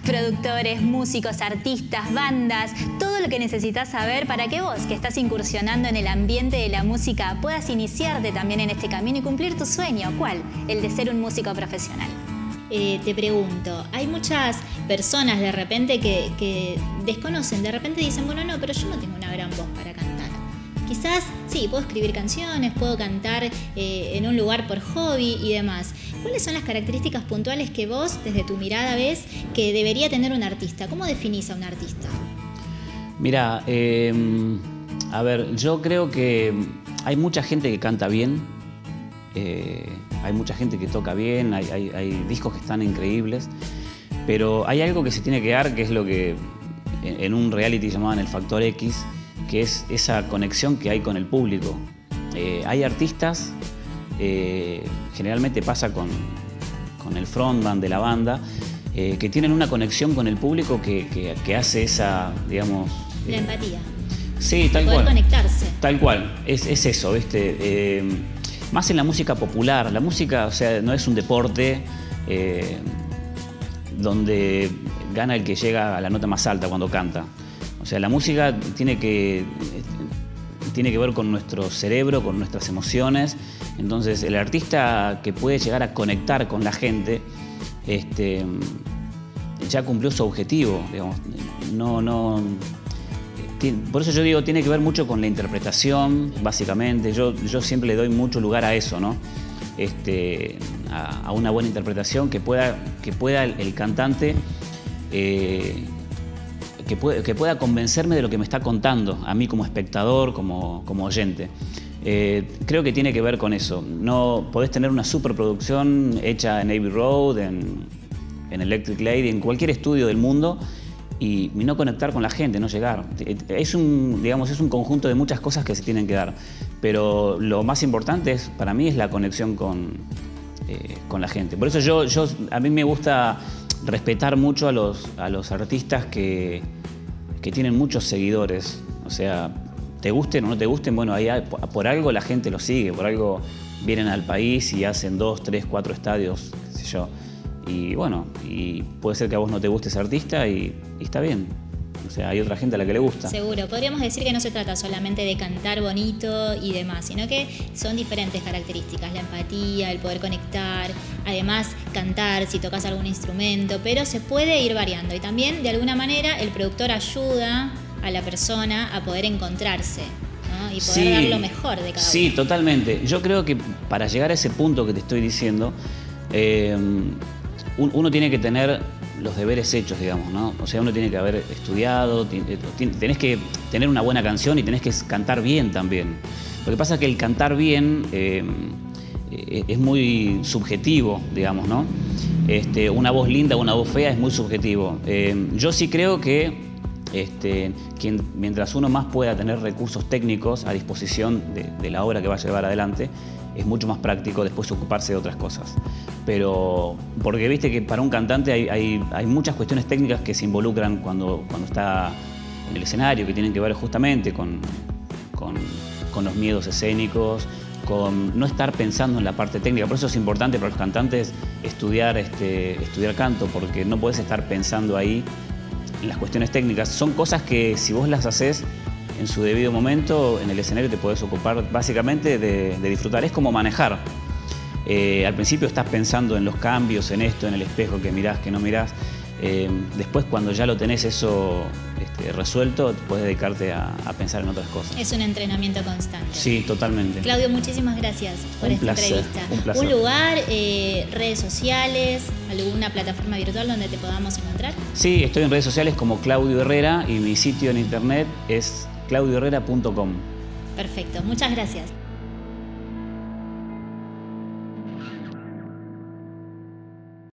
Productores, músicos, artistas, bandas, todo lo que necesitas saber para que vos, que estás incursionando en el ambiente de la música, puedas iniciarte también en este camino y cumplir tu sueño. ¿Cuál? El de ser un músico profesional. Te pregunto, hay muchas personas de repente que desconocen, de repente dicen, bueno, no, pero yo no tengo una gran voz para cantar. Quizás, sí, puedo escribir canciones, puedo cantar en un lugar por hobby y demás. ¿Cuáles son las características puntuales que vos, desde tu mirada, ves que debería tener un artista? ¿Cómo definís a un artista? Mira, a ver, yo creo que hay mucha gente que canta bien, hay mucha gente que toca bien, hay discos que están increíbles, pero hay algo que se tiene que dar, que es lo que en un reality llamaban el factor X, que es esa conexión que hay con el público. Hay artistas, generalmente pasa con el frontman de la banda, que tienen una conexión con el público que hace esa, digamos... La empatía. Sí, tal cual. Poder conectarse. Tal cual, es eso, ¿viste? Más en la música popular. La música, o sea, no es un deporte donde gana el que llega a la nota más alta cuando canta. O sea, la música tiene que ver con nuestro cerebro, con nuestras emociones. Entonces, el artista que puede llegar a conectar con la gente, ya cumplió su objetivo, digamos. Por eso yo digo, tiene que ver mucho con la interpretación, básicamente. Yo siempre le doy mucho lugar a eso, ¿no? A una buena interpretación, que pueda el cantante... Que pueda convencerme de lo que me está contando, a mí como espectador, como oyente. Creo que tiene que ver con eso. No podés tener una superproducción hecha en Abbey Road, en Electric Lady, en cualquier estudio del mundo, y no conectar con la gente, no llegar. Es un conjunto de muchas cosas que se tienen que dar. Pero lo más importante para mí es la conexión con la gente. Por eso a mí me gusta respetar mucho a los artistas que tienen muchos seguidores. O sea, te gusten o no te gusten, bueno, ahí por algo la gente los sigue, por algo vienen al país y hacen 2, 3, 4 estadios, qué sé yo. Y bueno, y puede ser que a vos no te guste ese artista y está bien. O sea, hay otra gente a la que le gusta. Seguro. Podríamos decir que no se trata solamente de cantar bonito y demás, sino que son diferentes características. La empatía, el poder conectar, además cantar si tocas algún instrumento, pero se puede ir variando. Y también, de alguna manera, el productor ayuda a la persona a poder encontrarse, ¿no? Y poder dar lo mejor de cada uno. Sí, totalmente. Yo creo que para llegar a ese punto que te estoy diciendo, uno tiene que tener los deberes hechos, digamos, ¿no? O sea, uno tiene que haber estudiado, tenés que tener una buena canción y tenés que cantar bien también. Lo que pasa es que el cantar bien es muy subjetivo, digamos, ¿no? Una voz linda o una voz fea es muy subjetivo. Yo sí creo que mientras uno más pueda tener recursos técnicos a disposición de la obra que va a llevar adelante, es mucho más práctico después ocuparse de otras cosas. Pero, porque viste que para un cantante hay muchas cuestiones técnicas que se involucran cuando está en el escenario, que tienen que ver justamente con los miedos escénicos, con no estar pensando en la parte técnica. Por eso es importante para los cantantes estudiar canto, porque no podés estar pensando ahí en las cuestiones técnicas. Son cosas que si vos las haces en su debido momento, en el escenario te podés ocupar básicamente de disfrutar. Es como manejar. Al principio estás pensando en los cambios, en esto, en el espejo, que mirás, que no mirás. Después, cuando ya lo tenés eso resuelto, puedes dedicarte a pensar en otras cosas. Es un entrenamiento constante. Sí, totalmente. Claudio, muchísimas gracias por esta entrevista. Un placer. ¿Un lugar, redes sociales, alguna plataforma virtual donde te podamos encontrar? Sí, estoy en redes sociales como Claudio Herrera y mi sitio en internet es claudioherrera.com. Perfecto, muchas gracias.